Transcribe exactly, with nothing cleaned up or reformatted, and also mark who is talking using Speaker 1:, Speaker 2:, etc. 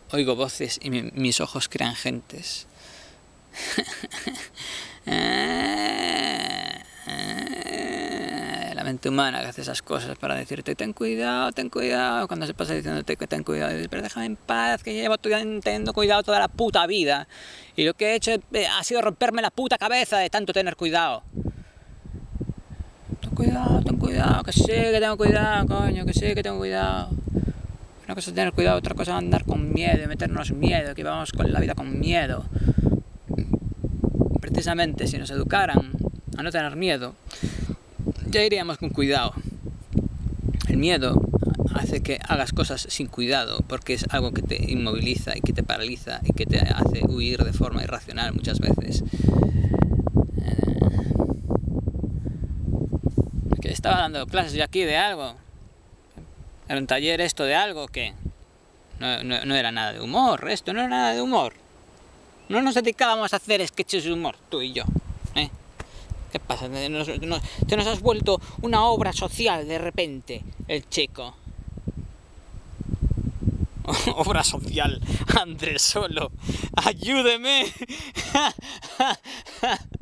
Speaker 1: oigo voces y mi, mis ojos crean gentes. La mente humana que hace esas cosas para decirte ten cuidado, ten cuidado, cuando se pasa diciéndote que ten cuidado, dices, pero déjame en paz, que llevo teniendo cuidado toda la puta vida y lo que he hecho ha sido romperme la puta cabeza de tanto tener cuidado. Ten cuidado, ten cuidado, que sí que tengo cuidado, coño, que sí que tengo cuidado. Una cosa es tener cuidado, otra cosa es andar con miedo, meternos miedo, que vamos con la vida con miedo. Precisamente si nos educaran a no tener miedo, ya iríamos con cuidado. El miedo hace que hagas cosas sin cuidado, porque es algo que te inmoviliza y que te paraliza y que te hace huir de forma irracional muchas veces. Que estaba dando clases yo aquí de algo. Era un taller esto de algo que no, no, no era nada de humor, esto no era nada de humor. No nos dedicábamos a hacer sketches de humor, tú y yo, ¿eh? ¿Qué pasa? Nos, nos, te nos has vuelto una obra social de repente, el chico. Obra social, Andrés Solo, ayúdeme.